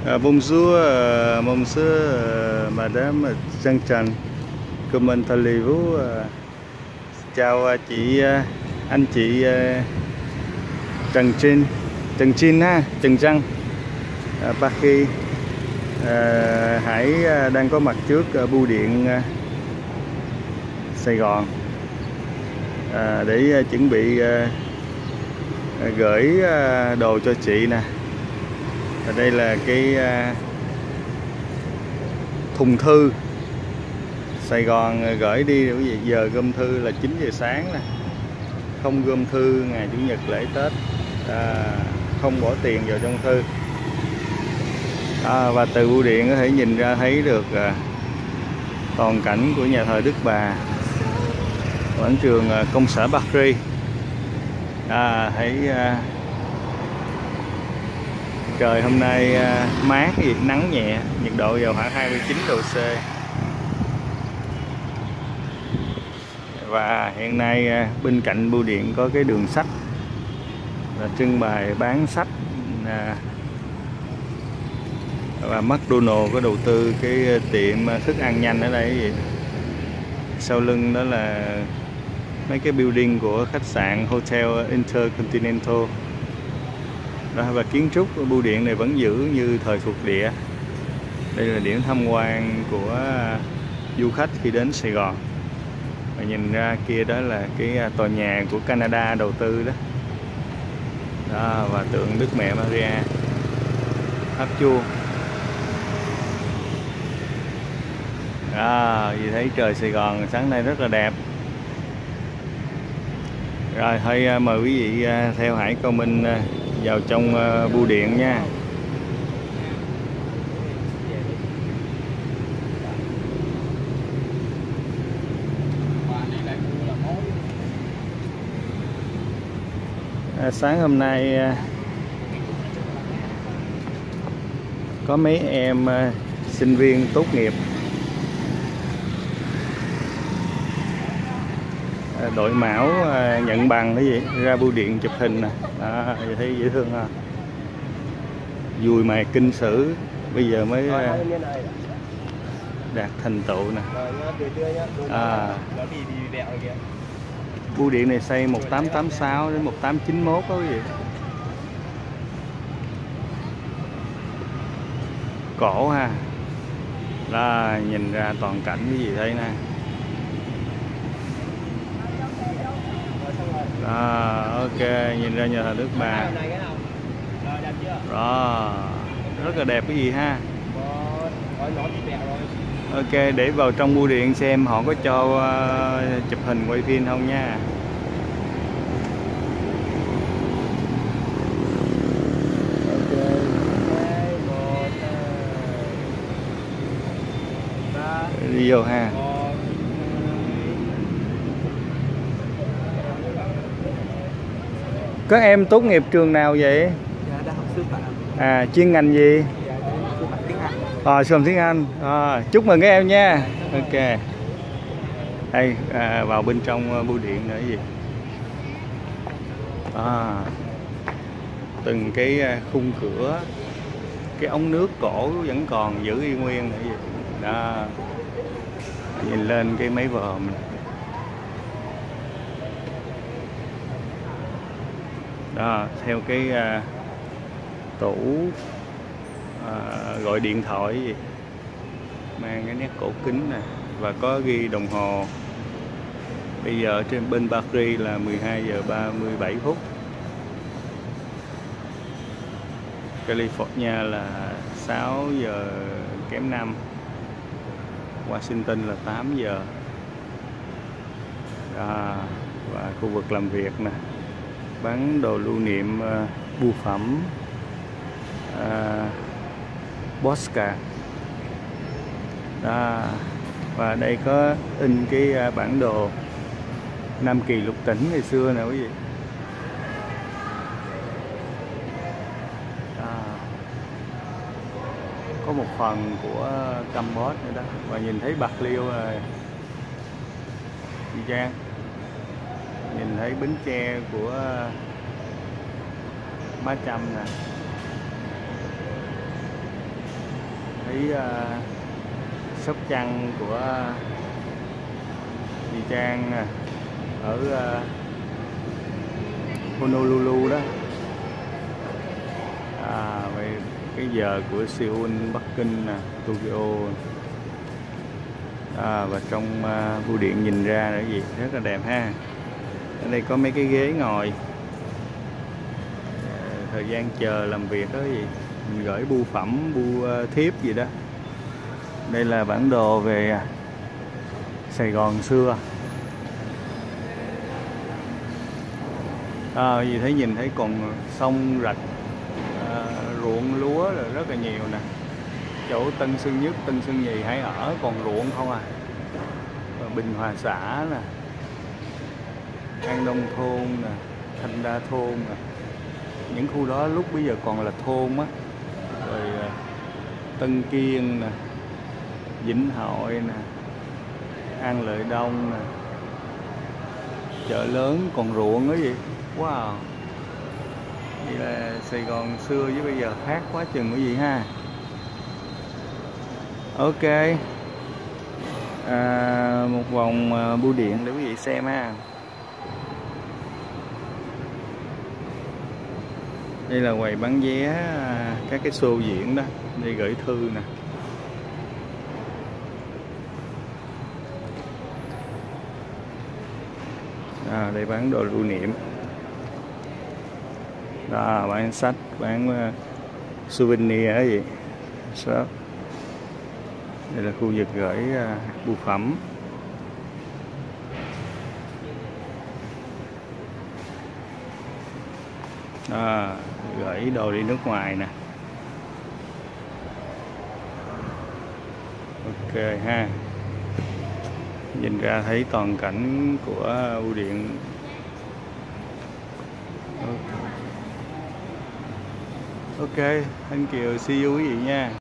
Bonjour, monsieur, madame Giang Trần. Comment allez-vous? Chào chị, anh chị Trần Trinh, Trần Trinh ha, Trần Trăng. Paki Hải đang có mặt trước bưu điện Sài Gòn để chuẩn bị gửi đồ cho chị nè. Và đây là cái thùng thư Sài Gòn gửi đi. Quý vị, giờ gom thư là 9 giờ sáng nè, không gom thư ngày Chủ nhật lễ Tết, không bỏ tiền vào trong thư. Và từ bưu điện có thể nhìn ra thấy được toàn cảnh của nhà thờ Đức Bà, quảng trường công sở Paris. Thấy trời hôm nay mát, nắng nhẹ, nhiệt độ vào khoảng 29 độ C. Và hiện nay bên cạnh bưu điện có cái đường sách là trưng bày bán sách, và McDonald có đầu tư cái tiệm thức ăn nhanh ở đây. Sau lưng đó là mấy cái building của khách sạn Hotel Intercontinental đó, và kiến trúc của bưu điện này vẫn giữ như thời thuộc địa. Đây là điểm tham quan của du khách khi đến Sài Gòn. Và nhìn ra kia đó là cái tòa nhà của Canada đầu tư đó. Và tượng Đức Mẹ Maria tháp chuông. Vì thấy trời Sài Gòn sáng nay rất là đẹp. Rồi thôi mời quý vị theo Hải Cao Minh vào trong bưu điện nha. Sáng hôm nay có mấy em sinh viên tốt nghiệp đội mão nhận bằng cái gì ra bưu điện chụp hình nè. Thấy dễ thương ha, vui mài kinh sử bây giờ mới đạt thành tựu nè. Bưu điện này xây 1886 đến 1891 đó quý vị. Cổ ha. Đó, nhìn ra toàn cảnh cái gì thấy nè. Ok, nhìn ra nhà thờ Đức Bà. Đó, rất là đẹp cái gì ha. Ok, để vào trong bưu điện xem họ có cho chụp hình quay phim không nha. Đi vô ha. Các em tốt nghiệp trường nào vậy? Đại học sư phạm. Chuyên ngành gì? Sư phạm tiếng Anh. Sư phạm tiếng Anh. Chúc mừng các em nha. Ok. Đây vào bên trong bưu điện nữa gì? Từng cái khung cửa, cái ống nước cổ vẫn còn giữ y nguyên nữa gì. Đó. Nhìn lên cái máy vòm. Đó, theo cái tủ gọi điện thoại gì, mang cái nét cổ kính nè, và có ghi đồng hồ. Bây giờ trên bên Paris là 12 giờ 37 phút. California là 6 giờ kém 5. Washington là 8 giờ. Và khu vực làm việc nè, bán đồ lưu niệm, bưu phẩm, Posca. Và đây có in cái bản đồ Nam Kỳ lục tỉnh ngày xưa nè quý vị. Có một phần của Campuchia nữa đó. Và nhìn thấy Bạc Liêu Chị Trang. Nhìn thấy Bến Tre của Bá Trâm nè. thấy sóc trăng của chị Trang ở Honolulu đó. Vậy cái giờ của Seoul, Bắc Kinh nè, Tokyo. Và trong bưu điện nhìn ra là cái gì rất là đẹp ha. Ở đây có mấy cái ghế ngồi, thời gian chờ làm việc đó gì, mình gửi bưu phẩm, bưu thiếp gì đó. Đây là bản đồ về Sài Gòn xưa. Vì thấy nhìn thấy còn sông rạch, ruộng lúa rồi rất là nhiều nè. Chỗ Tân Sơn Nhất, Tân Sơn Nhì hay ở còn ruộng không à. Và Bình Hòa xã nè, An Đông thôn nè, Thanh Đa thôn nè. Những khu đó lúc bây giờ còn là thôn á. Rồi Tân Kiên nè, Vĩnh Hội nè, An Lợi Đông nè. Chợ lớn còn ruộng đó gì. Wow. Vậy là Sài Gòn xưa với bây giờ khác quá chừng cái gì ha. Ok. Một vòng bưu điện để quý vị xem ha. Đây là quầy bán vé các cái show diễn đó, đi gửi thư nè. Đây bán đồ lưu niệm. Đó, bán sách, bán souvenir ấy gì. Shop. Đây là khu vực gửi bưu phẩm. Gửi đồ đi nước ngoài nè. Ok ha. Nhìn ra thấy toàn cảnh của bưu điện. Ok, thank you, see you quý vị nha.